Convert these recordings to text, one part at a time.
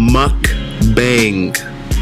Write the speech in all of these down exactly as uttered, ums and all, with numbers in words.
Mukbang.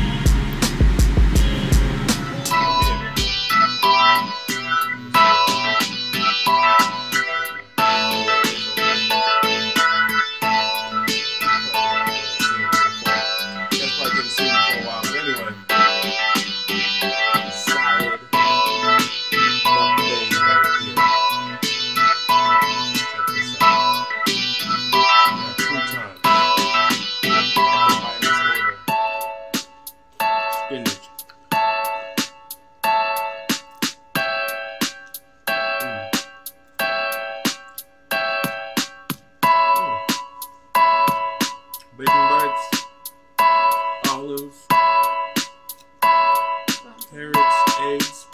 Bacon bites, olives, carrots, eggs.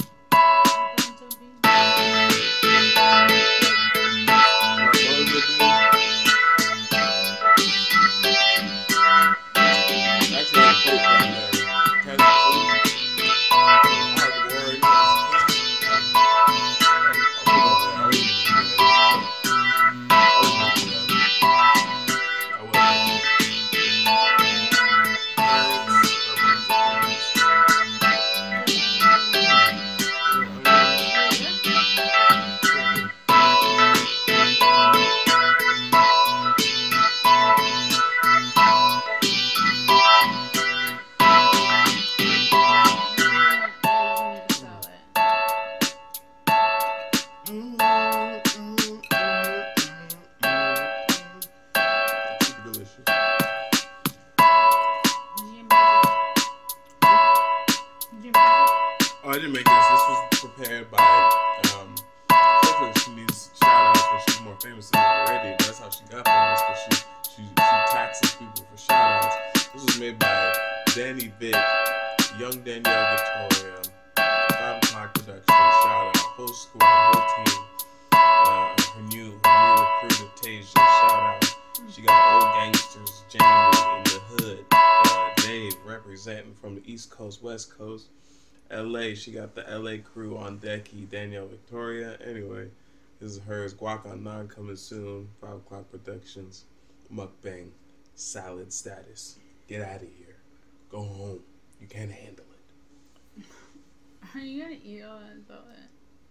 Oh, I didn't make this. This was prepared by um Tiffany. She needs shout outs, but she's more famous than me already. That's how she got famous, because she, she she taxes people for shout outs. This was made by Danny Vick, Young Danielle Victoria, Five O'Clock Production, shout out, whole squad, whole team. Uh, her new her new recruit Tasia, shout out. She got old gangsters, Jamie in the hood, uh, Dave representing from the East Coast, West Coast. L A, she got the L A crew on decky, Danielle Victoria. Anyway, this is hers. Guac on nine coming soon. Five O'Clock Productions. Mukbang. Salad status. Get out of here. Go home. You can't handle it. Are you gonna eat all that salad?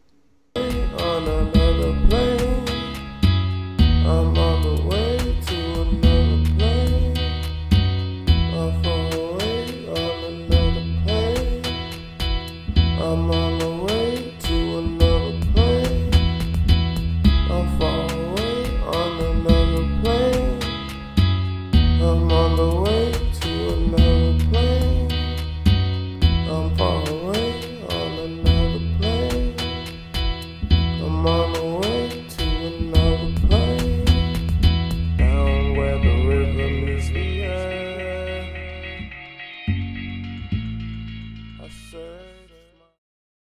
On another plane, I'm on the way to another plane. I'm far away on another plane. I'm on the way to another plane. I'm far away on another plane. I'm on the way.